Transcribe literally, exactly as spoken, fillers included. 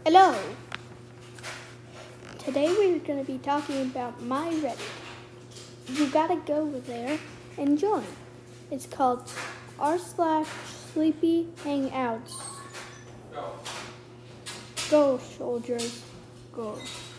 Hello! Today we're going to be talking about my Reddit. You gotta go there and join. It's called r slash sleepy hangouts. Go. Go, soldiers. Go.